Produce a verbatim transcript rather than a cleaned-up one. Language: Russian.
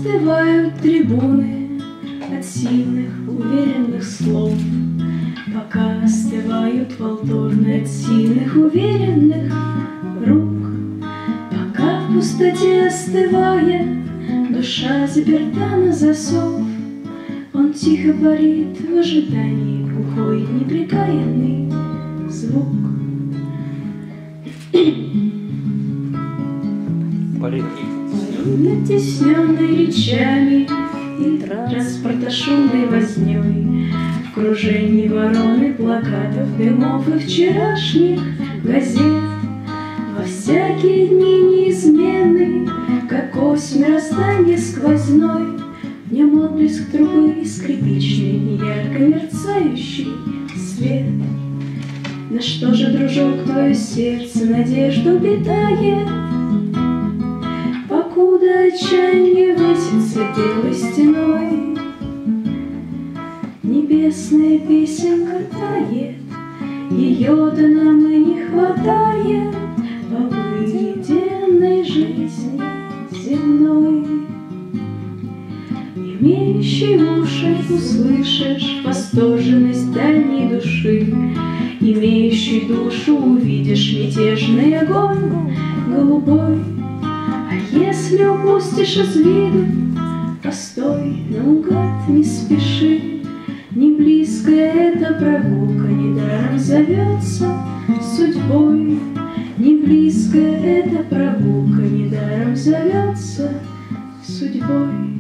остывают трибуны от сильных, уверенных слов, пока остывают волторны от сильных, уверенных рук, пока в пустоте остывая душа заперта на засов. Он тихо парит в ожидании, глухой непрекаянный звук. Натесненный речами и транспорта шумной вознёй, в кружении вороны плакатов, дымов и вчерашних газет, во всякие дни неизменный, как ось мироздания сквозной, в нем отблеск трубы и скрипичный, неярко мерцающий свет. На что же, дружок, твое сердце надежду питает, покуда отчаяние высится белой стеной? Небесная песенка тает, ее-то нам и не хватает в обыденной жизни земной. Имеющий уши услышишь восторженность дальней души, имеющий душу увидишь мятежный огонь голубой. А если упустишь из виду, постой, наугад не спеши, не близкая эта прогулка недаром зовется судьбой, не близкая эта прогулка недаром зовется судьбой.